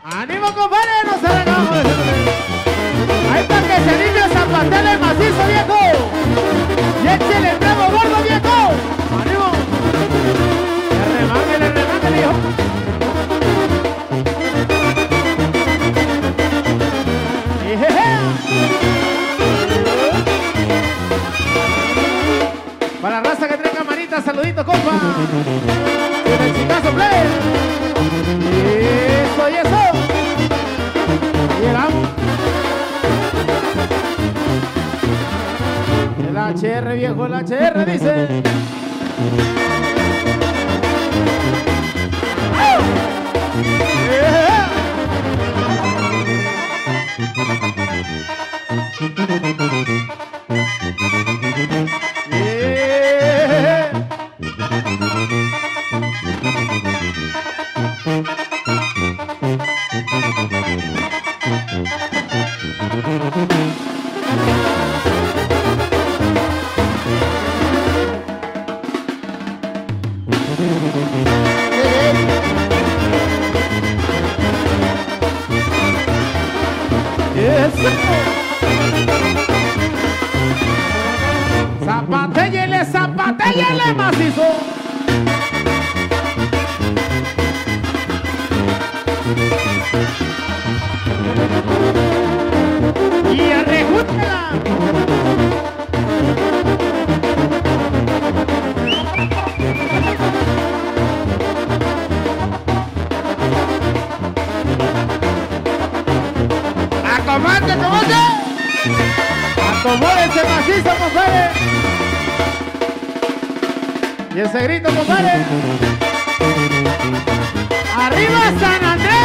¡Ánimo, compadre! ¡No se regamos! Ahí está que se limpia el zapatel el macizo, viejo. Y échele el trago gordo, viejo. ¡Ánimo! Le remangue, viejo. Para la raza que trae camarita, saludito, compa. Con el chicazo play. Eso y eso. Llegamos. El HR, viejo, el HR dice. Zapatellele macizo. Y arrejútela. Acomódate, acomódate. Acomódense macizo, compadre. Y ese grito, compadre. ¡Arriba San Andrés!